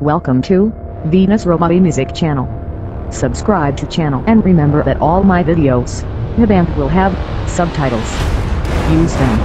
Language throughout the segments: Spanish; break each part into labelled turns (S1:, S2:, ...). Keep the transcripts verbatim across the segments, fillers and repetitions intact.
S1: Welcome to Venus Romai Music Channel. Subscribe to channel and remember that all my videos, the band will have subtitles. Use them.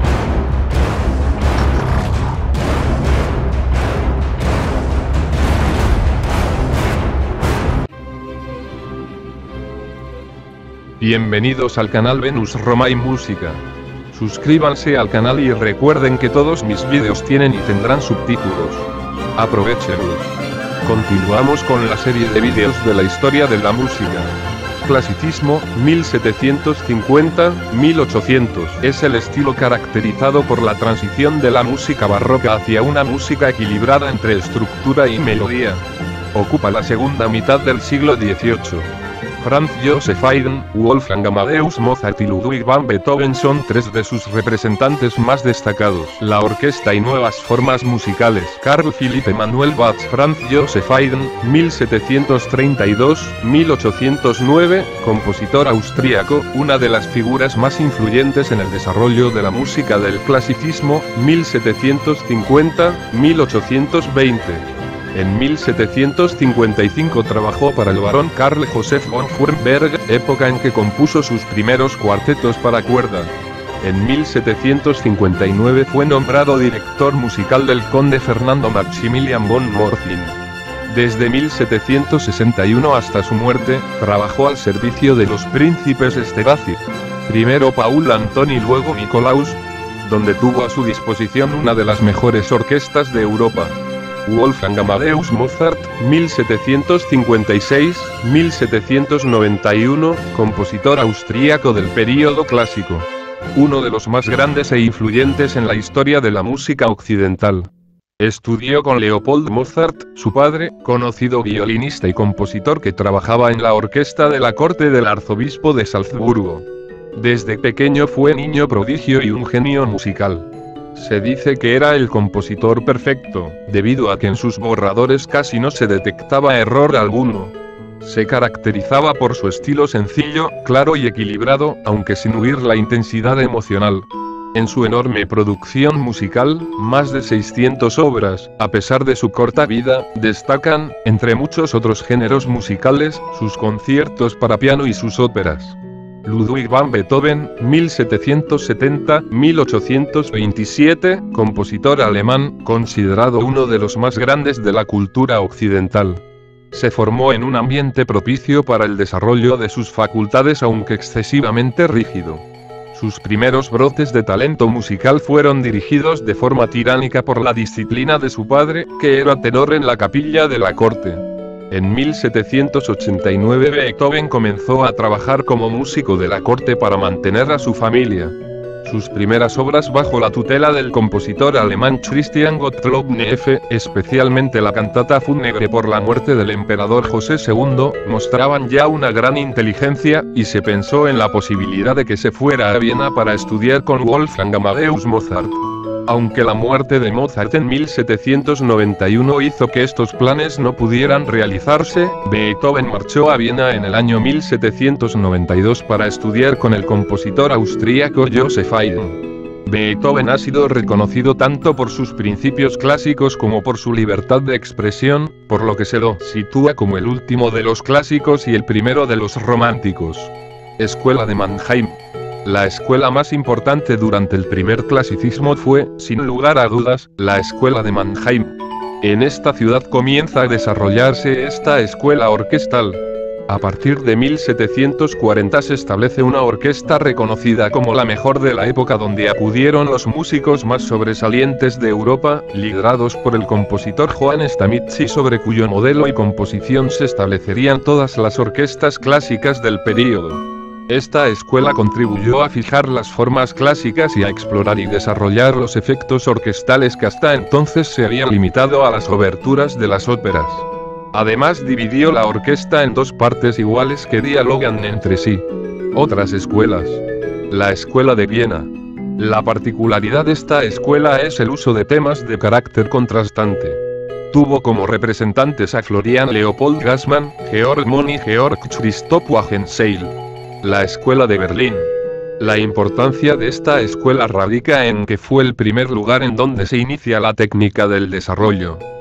S2: Bienvenidos al canal Venus Romai Música. Suscríbanse al canal y recuerden que todos mis vídeos tienen y tendrán subtítulos. Aprovechenlos. Continuamos con la serie de vídeos de la historia de la música. Clasicismo, mil setecientos cincuenta a mil ochocientos, es el estilo caracterizado por la transición de la música barroca hacia una música equilibrada entre estructura y melodía. Ocupa la segunda mitad del siglo dieciocho. Franz Joseph Haydn, Wolfgang Amadeus Mozart y Ludwig van Beethoven son tres de sus representantes más destacados. La orquesta y nuevas formas musicales. Carl Philipp Emanuel Bach. Franz Joseph Haydn, mil setecientos treinta y dos a mil ochocientos nueve, compositor austríaco, una de las figuras más influyentes en el desarrollo de la música del clasicismo, mil setecientos cincuenta a mil ochocientos veinte. En mil setecientos cincuenta y cinco trabajó para el barón Carl Joseph von Fürstenberg, época en que compuso sus primeros cuartetos para cuerda. En mil setecientos cincuenta y nueve fue nombrado director musical del conde Fernando Maximilian von Morzin. Desde mil setecientos sesenta y uno hasta su muerte, trabajó al servicio de los príncipes Esterházy. Primero Paul Anton y luego Nicolaus, donde tuvo a su disposición una de las mejores orquestas de Europa. Wolfgang Amadeus Mozart, mil setecientos cincuenta y seis a mil setecientos noventa y uno, compositor austríaco del período clásico. Uno de los más grandes e influyentes en la historia de la música occidental. Estudió con Leopold Mozart, su padre, conocido violinista y compositor que trabajaba en la orquesta de la corte del arzobispo de Salzburgo. Desde pequeño fue niño prodigio y un genio musical. Se dice que era el compositor perfecto, debido a que en sus borradores casi no se detectaba error alguno. Se caracterizaba por su estilo sencillo, claro y equilibrado, aunque sin huir la intensidad emocional. En su enorme producción musical, más de seiscientas obras, a pesar de su corta vida, destacan, entre muchos otros géneros musicales, sus conciertos para piano y sus óperas. Ludwig van Beethoven, mil setecientos setenta a mil ochocientos veintisiete, compositor alemán, considerado uno de los más grandes de la cultura occidental. Se formó en un ambiente propicio para el desarrollo de sus facultades aunque excesivamente rígido. Sus primeros brotes de talento musical fueron dirigidos de forma tiránica por la disciplina de su padre, que era tenor en la capilla de la corte. En mil setecientos ochenta y nueve Beethoven comenzó a trabajar como músico de la corte para mantener a su familia. Sus primeras obras bajo la tutela del compositor alemán Christian Gottlob Neefe, especialmente la cantata fúnebre por la muerte del emperador José segundo, mostraban ya una gran inteligencia, y se pensó en la posibilidad de que se fuera a Viena para estudiar con Wolfgang Amadeus Mozart. Aunque la muerte de Mozart en mil setecientos noventa y uno hizo que estos planes no pudieran realizarse, Beethoven marchó a Viena en el año mil setecientos noventa y dos para estudiar con el compositor austríaco Joseph Haydn. Beethoven ha sido reconocido tanto por sus principios clásicos como por su libertad de expresión, por lo que se lo sitúa como el último de los clásicos y el primero de los románticos. Escuela de Mannheim. La escuela más importante durante el primer clasicismo fue, sin lugar a dudas, la escuela de Mannheim. En esta ciudad comienza a desarrollarse esta escuela orquestal. A partir de mil setecientos cuarenta se establece una orquesta reconocida como la mejor de la época, donde acudieron los músicos más sobresalientes de Europa, liderados por el compositor Johann Stamitz, sobre cuyo modelo y composición se establecerían todas las orquestas clásicas del período. Esta escuela contribuyó a fijar las formas clásicas y a explorar y desarrollar los efectos orquestales que hasta entonces se habían limitado a las oberturas de las óperas. Además dividió la orquesta en dos partes iguales que dialogan entre sí. Otras escuelas. La escuela de Viena. La particularidad de esta escuela es el uso de temas de carácter contrastante. Tuvo como representantes a Florian Leopold Gassmann, Georg Monn y Georg Christoph Wagenseil. La escuela de Berlín. La importancia de esta escuela radica en que fue el primer lugar en donde se inicia la técnica del desarrollo.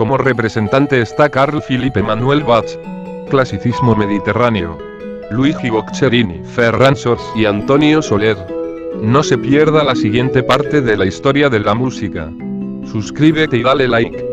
S2: Como representante está Carl Philipp Emanuel Bach. Clasicismo mediterráneo. Luigi Boccherini, Ferran Sors y Antonio Soler. No se pierda la siguiente parte de la historia de la música. Suscríbete y dale like.